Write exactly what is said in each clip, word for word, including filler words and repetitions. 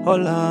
Hola,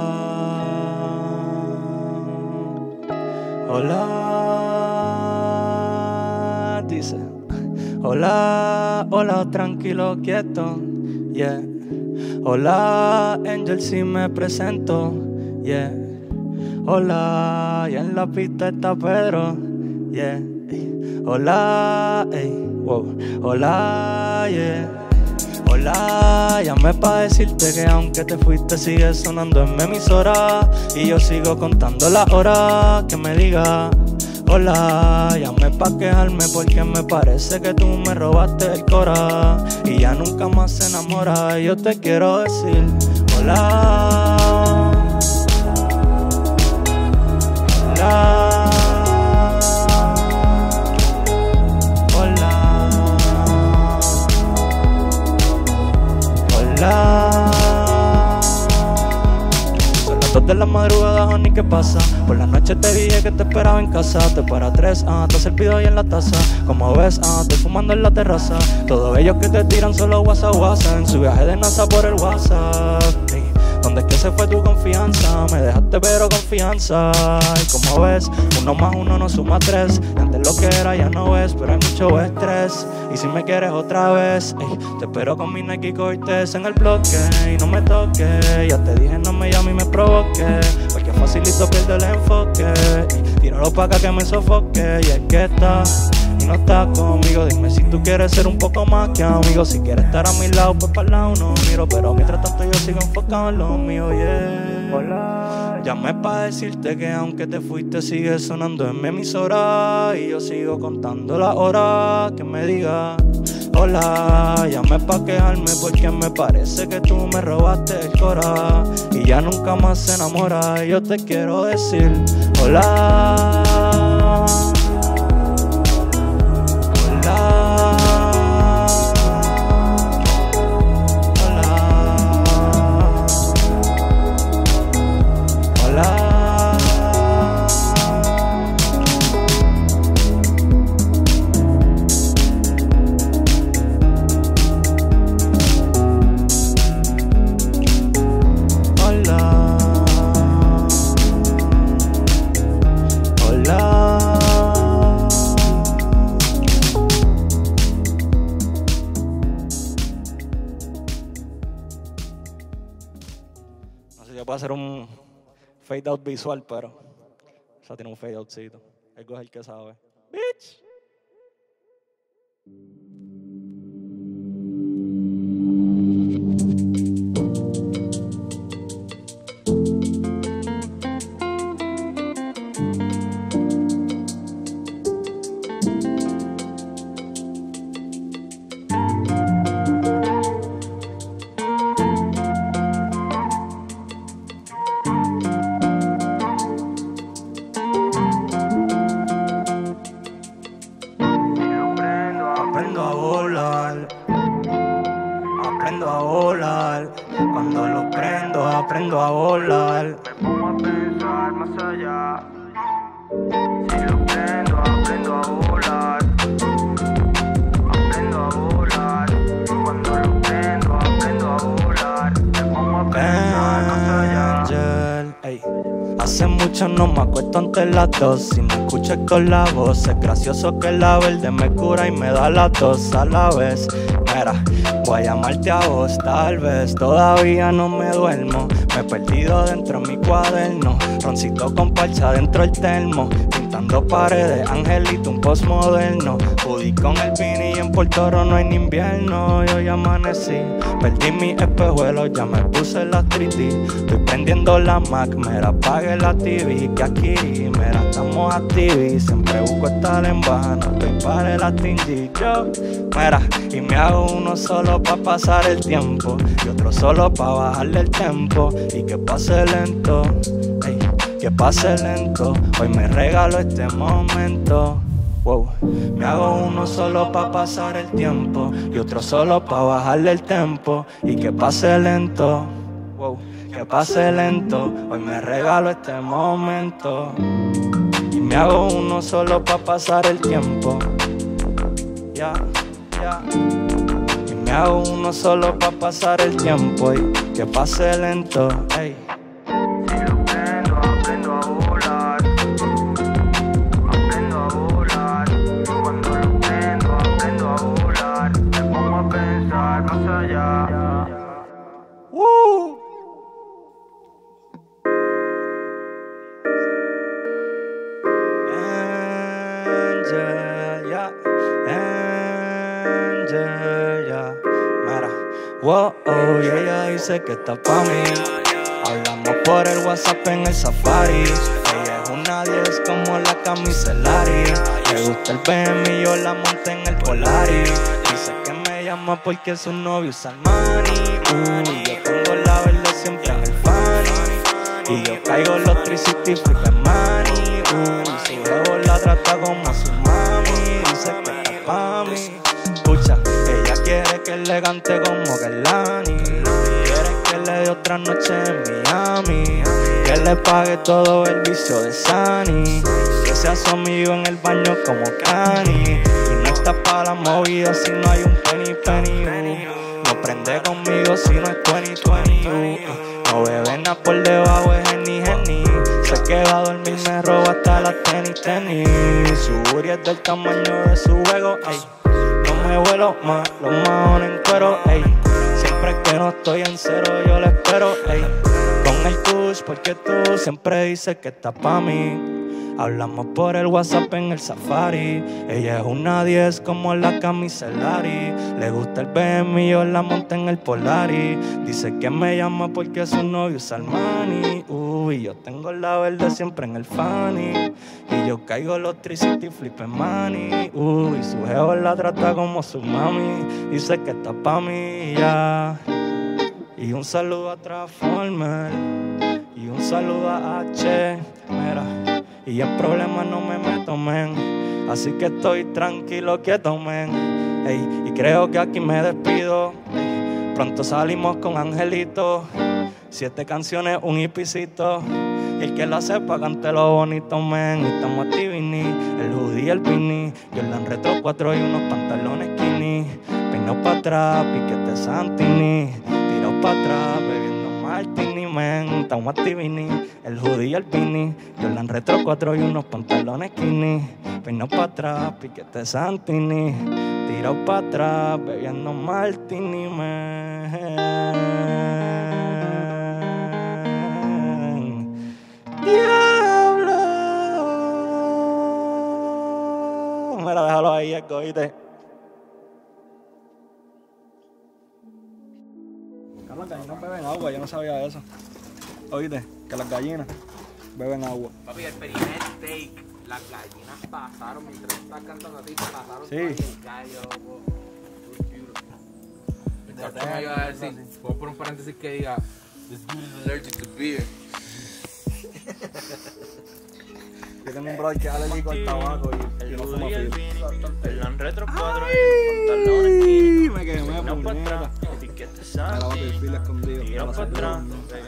hola, dice. Hola, hola, tranquilo, quieto, yeah. Hola, Angel, si me presento, yeah. Hola, y en la pista está Pedro, yeah. Hola, ey, wow. Hola, yeah. Hola, llamé pa' decirte que aunque te fuiste sigues sonando en mi emisora y yo sigo contando las horas que me diga. Hola, llamé pa' quejarme porque me parece que tú me robaste el cora y ya nunca más se enamora. Y yo te quiero decir hola, hola. Son las dos de la madrugada, honey, ¿qué pasa? Por la noche te dije que te esperaba en casa. Te para tres, ah, te servido ahí en la taza. Como ves, ah, estoy fumando en la terraza. Todos ellos que te tiran solo WhatsApp, WhatsApp. En su viaje de NASA por el WhatsApp, hey. ¿Dónde es que se fue tu confianza? Me dejaste pero confianza. Y como ves, uno más uno no suma tres. Antes lo que era ya no es, pero hay mucho estrés. Y si me quieres otra vez, ey, te espero con mi Nike Cortez en el bloque. Y no me toques, ya te dije no me llames y me provoque, porque facilito pierde el enfoque. Y tíralo pa' acá que me sofoque. Y es que está y no está conmigo. Dime si tú quieres ser un poco más que amigo. Si quieres estar a mi lado, pues para el lado no miro. Pero mientras tanto yo sigo enfocado en lo mío, yeah. Hola. Llamé pa' decirte que aunque te fuiste sigues sonando en mi emisora y yo sigo contando las horas que me diga. Hola, llamé pa' quejarme porque me parece que tú me robaste el cora y ya nunca más se enamora. Y yo te quiero decir hola, hola. Puedo hacer un fade out visual, pero eso tiene un fade outcito. El es el que sabe. Bitch. Aprendo a volar, cuando lo prendo aprendo a volar. Me pongo a pensar más allá. Si lo prendo aprendo a volar. Aprendo a volar, cuando lo prendo aprendo a volar. Me pongo a pensar más allá. Angel, ey. Hace mucho no me acuesto ante las dos. Si me escuchas con la voz, es gracioso que la verde me cura y me da las dos a la vez. Mira, voy a llamarte a vos, tal vez todavía no me duermo. Me he perdido dentro de mi cuaderno, roncito con parcha dentro del termo. Pintando paredes, angelito, un postmoderno. Hoodie con el Vini y en Puerto Rico no hay ni invierno. Yo ya amanecí, perdí mis espejuelos, ya me puse las tres D. Estoy prendiendo la Mac, mira, apague la T V que adquirí. Mira, estamos activos, siempre busco estar en vano. Estoy para el atingir, yo, mira, y me hago uno solo pa' pasar el tiempo y otro solo pa' bajarle el tempo y que pase lento, ey, que pase lento. Hoy me regalo este momento, wow. Me hago uno solo pa' pasar el tiempo y otro solo pa' bajarle el tempo y que pase lento, wow. Que pase lento, hoy me regalo este momento y me hago uno solo pa' pasar el tiempo, ya, yeah, ya. Yeah. Me hago uno solo pa' pasar el tiempo y que pase lento, ey. Si lo prendo, aprendo a volar. Aprendo a volar. Cuando lo prendo, aprendo a volar. Me pongo a pensar más allá. Woo. Angel, yeah. Angel, yeah. Mira, wow, oh, y ella dice que está pa' mí. Hablamos por el WhatsApp en el Safari. Ella es una diez como la camiselari. Le gusta el B M y yo la monté en el Polari. Dice que me llama porque su novio usa Armani. Uh, yo tengo la verde siempre en el Fanny. Y yo caigo los trescientos sesenta flip en money. Uh, y su huevo la trata como su mami. Dice que está pa' mí. Escucha, ella quiere que elegante como Kelani. Quiere que le dé otra noche en Miami. Que le pague todo el vicio de Sunny. Que sea su amigo en el baño como Kanye. Y no está pa' la movida si no hay un penny penny. Uh. No prende conmigo si no es veinte veinte. Uh. No bebe nada por debajo de Henny Henny. Se queda a dormir, me roba hasta las tenis tenis. Su booty es del tamaño de su juego, ey. No me vuelo más, los maones en cuero, ey. Siempre que no estoy en cero yo le espero, ey. Con el push porque tú siempre dices que estás pa' mí. Hablamos por el WhatsApp en el Safari. Ella es una diez como la camiselari. Le gusta el B M y yo la monté en el Polari. Dice que me llama porque su novio usa Armani. Uh, y yo tengo la verde siempre en el Fanny. Y yo caigo los trescientos sesenta flip en money. Uh, y su jevo la trata como su mami. Dice que está pa' mí, ya. Y un saludo a Transformer. Y un saludo a H. Mira. Y en problemas no me meto, men. Así que estoy tranquilo, quieto, men. Ey, y creo que aquí me despido. Ey, pronto salimos con Angelito. Siete canciones, un hipicito. Y el que la sepa, cante lo bonito, men. Y estamos a Tivini, el hoodie y el beanie. Jordan Retro cuatro y unos pantalones skinny. Peinados pa' atrás, piquete Santini. Tirados pa' atrás, bebiendo Martini, men. Estamos a Tivini, el hoodie y el beanie. Jordan Retro cuatro y unos pantalones skinny. Peinados pa' atrás, piquete Santini. Tirados pa' atrás, bebiendo Martini, men. Diablo. Mira, déjalo ahí, Eco, ¿oíste? Las gallinas beben agua, yo no sabía eso. ¿Oíste? Que las gallinas beben agua. Papi, el primer take, las gallinas pasaron, mientras estás cantando a ti, pasaron sí. Todo el gallo, loco. El cartón me iba a decir, puedo poner un paréntesis que diga, this dude is allergic to beer. Yo tengo un brother que es alérgico al tabaco y el no fuma filo. El Retro cuatro, pantalones, me quemé, no para atrás, etiqueta sal, el filo escondido. tira para atrás.